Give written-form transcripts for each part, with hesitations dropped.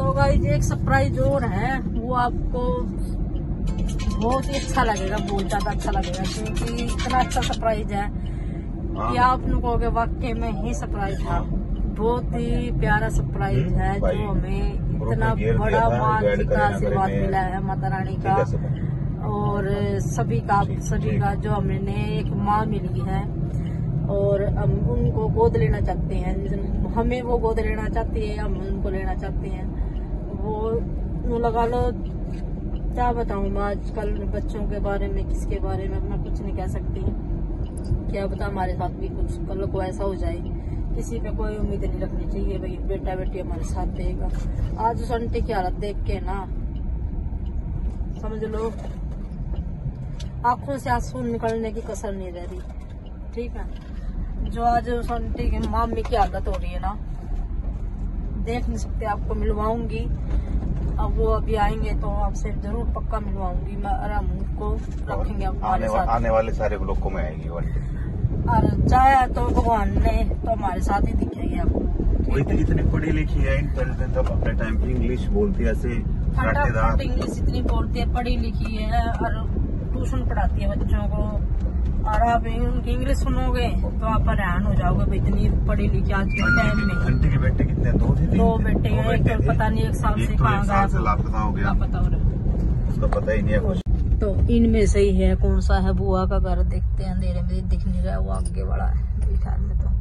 तो गाइस एक सरप्राइज और है, वो आपको बहुत ही अच्छा लगेगा, बहुत ज्यादा अच्छा लगेगा, क्योंकि इतना अच्छा सरप्राइज है कि आप लोगों को वाकई में ही सरप्राइज था। बहुत ही प्यारा सरप्राइज है जो हमें इतना बड़ा माँ जी का आशीर्वाद मिला है, माता रानी का और सभी का जो हमने एक माँ मिली है और हम उनको गोद लेना चाहते हैं। हमें वो गोद लेना चाहती है, हम उनको लेना चाहते हैं। वो लगा लो, क्या बताऊं मैं आजकल बच्चों के बारे में, किसके बारे में मैं कुछ नहीं कह सकती। क्या बता, हमारे साथ भी कुछ कल को ऐसा हो जाए। किसी पे कोई उम्मीद नहीं रखनी चाहिए भाई, बेटा बेटी हमारे साथ देगा। आज उस आंटी की हालत देख के ना समझ लो आंखों से आंसू निकलने की कसर नहीं रह रही। ठीक है, जो आज उस आंटी की मामी की हालत हो रही है ना, देख नहीं सकते। आपको मिलवाऊंगी, अब वो अभी आएंगे तो आपसे जरूर पक्का मिलवाऊंगी मैं, और हम उनको रखेंगे हमारे साथ। आने वाले सारे ब्लॉकों में आएगी और चाहे तो भगवान ने तो हमारे साथ ही दिखेगी आपको। वही तो इतनी पढ़ी लिखी है, तब अपने टाइम की इंग्लिश बोलती है ऐसे, इंग्लिश इतनी बोलती है, पढ़ी लिखी है और ट्यूशन पढ़ाती है बच्चों को। और आप उनकी इंग्लिश सुनोगे तो आप हैरान हो जाओगे भाई, इतनी पढ़ी लिखी आज के टाइम में। आंटी के बेटे कितने? दो बेटे हैं, एक तो पता नहीं 1 साल से कहाँ गया, लापता हो गया, पता हो रहा, उसका पता ही नहीं है कुछ। तो इनमें से ही है कौन सा है बुआ का घर, देखते हैं। अंधेरे में दिख नहीं रहा, वो आगे वाला है मेरे ख्याल में, तो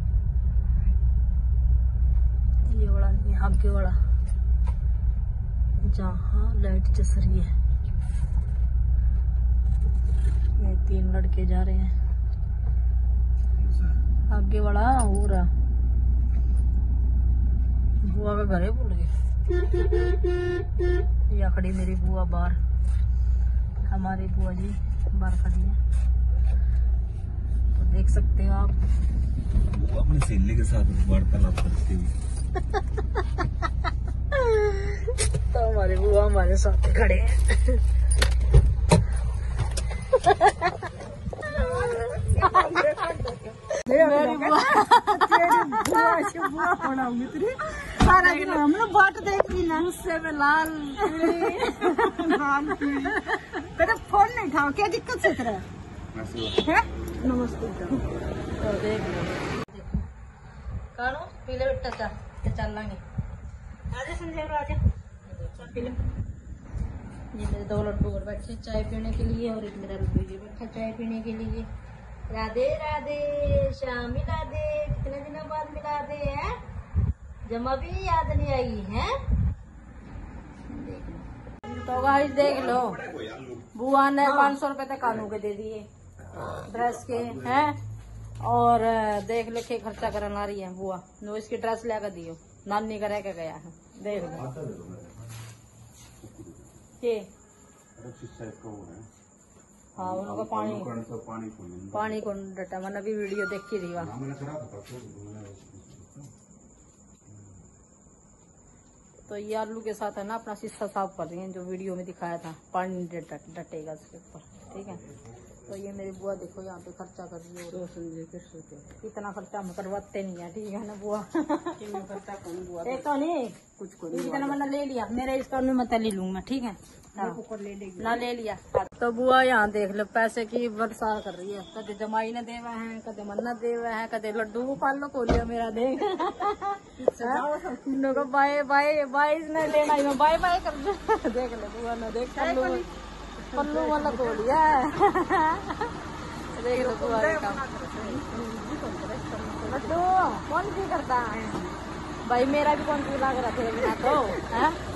ये वाला नहीं है, आगे वाला जहाँ लाइट जस रही है। ये 3 लड़के जा रहे हैं, आगे वाला हो रहा बुआ का घर है, भूल गए। या खड़ी मेरी बुआ बाहर, हमारी बुआ जी बाहर खड़ी है, तो देख सकते हो आप अपनी सहेली के साथ वार्तालाप करती हुई। तो हमारी बुआ हमारे साथ खड़े हैं। मेरी बुआ सारा दिन हमने बाट देखी ना, गुस्से में लाल तेरा फोन नहीं उठाओ, क्या दिक्कत से तेरा है? नमस्ते। तो देख लो, कानो पीले बेटा चाय चल लांगे। आजा संजय, आजा चाय पी लो। ये मेरे 2 लड्डू और बैठे चाय पीने के लिए, और एक मेरा लड्डू ये बैठा चाय पीने के लिए। राधे राधे श्याम, राधे, कितने दिनों बाद मिला दे है, जमा भी याद नहीं आई है। तो गाइस देख लो, बुआ ने 500 रुपए तक कानू के दे दिए ड्रेस के हैं, और देख लो के खर्चा करने आ रही है बुआ। नो इसकी ड्रेस लेकर दियो, नानी का रह के गया है, देख लो के। हाँ, उनका पानी कौन डटा, मैंने अभी वीडियो देख के रही। तो ये आलू के साथ है ना अपना शीशा साफ कर रही है, जो वीडियो में दिखाया था, पानी डटेगा उसके ऊपर। ठीक है, तो ये मेरी बुआ देखो यहाँ पे खर्चा कर रही है। इतना खर्चा हम करवाते नहीं है, ठीक है ना बुआ। एक तो नहीं कुछ इतना मैंने ले लिया, मेरे इसका मैं ले लूंगा, ठीक है ना, ले लिया। तो बुआ यहाँ देख लो पैसे की वर्षा कर रही है, कदे जमाई ने देवा है, कदे मन्नत देवा है, कदे लड्डू को पाल लो को लिया मेरा देख। बाय बाय बाय इसने लेना ही, बाय बाय कर देख लो बुआ ने, देख पल्लू वाला को लिया। देख लो बुआ का लड्डू कौन सी करता है भाई, मेरा भी कौन सी लग रहा था तो है।